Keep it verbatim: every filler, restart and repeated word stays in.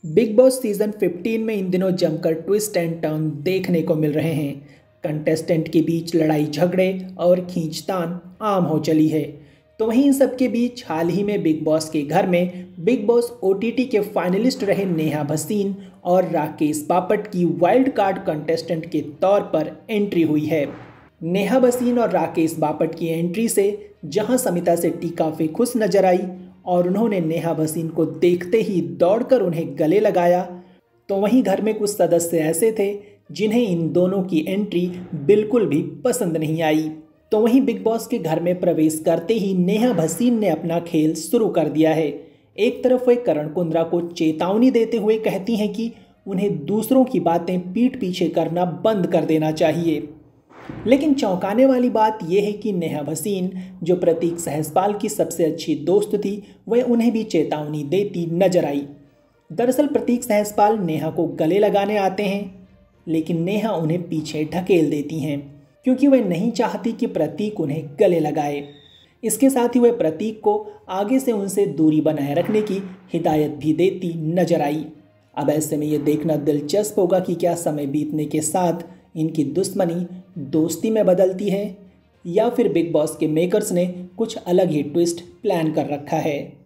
Big boss season पंद्रह में इन दिनों जमकर ट्विस्ट एंड टर्न देखने को मिल रहे हैं। कंटेस्टेंट के बीच लड़ाई झगड़े और खींचतान आम हो चली है। तो वहीं इन सब के बीच हाल ही में बिग बॉस के घर में बिग बॉस ओटीटी के फाइनलिस्ट रहे नेहा भसीन और राकेश बापट की वाइल्ड कार्ड कंटेस्टेंट के तौर पर एंट्री हुई है। नेहा भसीन और राकेश बापट की एंट्री से जहां समिता शेट्टी काफ़ी खुश नजर आई और उन्होंने नेहा भसीन को देखते ही दौड़कर उन्हें गले लगाया, तो वहीं घर में कुछ सदस्य ऐसे थे जिन्हें इन दोनों की एंट्री बिल्कुल भी पसंद नहीं आई। तो वहीं बिग बॉस के घर में प्रवेश करते ही नेहा भसीन ने अपना खेल शुरू कर दिया है। एक तरफ वे करण कुंद्रा को चेतावनी देते हुए कहती हैं कि उन्हें दूसरों की बातें पीठ पीछे करना बंद कर देना चाहिए। लेकिन चौंकाने वाली बात यह है कि नेहा भसीन, जो प्रतीक सहसपाल की सबसे अच्छी दोस्त थी, वह उन्हें भी चेतावनी देती नजर आई। दरअसल प्रतीक सहसपाल नेहा को गले लगाने आते हैं, लेकिन नेहा उन्हें पीछे ढकेल देती हैं क्योंकि वह नहीं चाहती कि प्रतीक उन्हें गले लगाए। इसके साथ ही वह प्रतीक को आगे से उनसे दूरी बनाए रखने की हिदायत भी देती नजर आई। अब ऐसे में यह देखना दिलचस्प होगा कि क्या समय बीतने के साथ इनकी दुश्मनी दोस्ती में बदलती है या फिर बिग बॉस के मेकर्स ने कुछ अलग ही ट्विस्ट प्लान कर रखा है।